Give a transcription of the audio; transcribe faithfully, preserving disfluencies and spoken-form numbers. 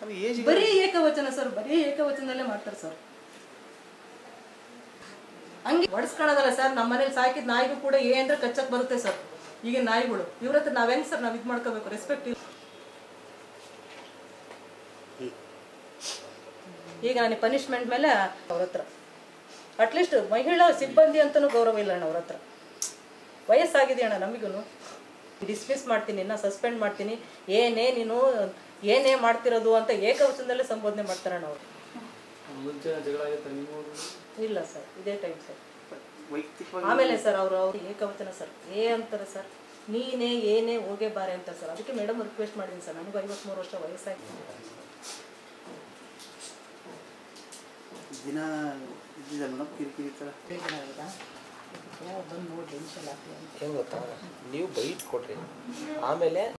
ಬರೀ ಏಕವಚನ ಸರ್, ಬರೀ ಏಕವಚನದಲ್ಲೇ ಮಾಡ್ತಾರೆ ಸರ್. ಹಂಗೆ ಹೊಡ್ಸ್ಕೊಳೋದಲ್ಲ ಸರ್. ನಮ್ಮ ಮನೇಲಿ ಸಾಕಿದ ನಾಯಿಗೂ ಕೂಡ ಏ ಅಂದ್ರೆ ಕಚ್ಚಕ್ ಬರುತ್ತೆ ಸರ್. ಈಗ ನಾಯಿಗಳು ಇವ್ರ ಹತ್ರ ನಾವೇನು ಸರ್ ನಾವು ಇದು ಮಾಡ್ಕೋಬೇಕು? ರೆಸ್ಪೆಕ್ಟ್ ಇಲ್ಲ. ಈಗ ನನಗೆ ಪನಿಷ್ಮೆಂಟ್ ಮೇಲೆ ಅವ್ರ ಹತ್ರ ಅಟ್ಲೀಸ್ಟ್ ಮಹಿಳಾ ಸಿಬ್ಬಂದಿ ಅಂತಲೂ ಗೌರವ ಇಲ್ಲ ಅಣ್ಣ. ಅವ್ರ ಹತ್ರ ವಯಸ್ಸಾಗಿದೆ ಅಣ್ಣ ನಮಗೂ. ಡಿಸ್ಮಿಸ್ ಮಾಡ್ತೀನಿ, ಇನ್ನು ಸಸ್ಪೆಂಡ್ ಮಾಡ್ತೀನಿ, ಏನೇ ನೀನು ಏನೇ ಮಾಡ್ತಿರೋದು ಅಂತ ಏಕವಚನದಲ್ಲೇ ಸಂಬೋಧನೆ ಮಾಡ್ತಾರಣ್ಣ ಅವರು. ಇಲ್ಲ ಸರ್, ಇದೇ ಟೈಮ್ ಸರ್. ಆಮೇಲೆ ಸರ್ ಅವರು ಅವ್ರು ಏಕವಚನ ಸರ್, ಏ ಅಂತಾರೆ ಸರ್, ನೀನೇ ಏನೇ ಹೋಗೇ ಬಾರೆ ಅಂತ ಸರ್. ಅದಕ್ಕೆ ಮೇಡಮ್ ರಿಕ್ವೆಸ್ಟ್ ಮಾಡಿದ್ದೀನಿ ಸರ್, ನನಗೂ ಐವತ್ಮೂರು ವರ್ಷ ವಯಸ್ಸಾಗಿದೆ. ದಿನ ಇದ್ದಿದೆ ಮೇಡಮ್ ಕಿರಿಕಿರಿ ಥರ ಬಂದು ನೋಡಿ ಟೆನ್ಷನ್ ಆಗ್ತದೆ. ಹೆಂಗೆ ಗೊತ್ತಾ, ನೀವು ಬೈಟ್ ಕೊಟ್ರಿ, ಆಮೇಲೆ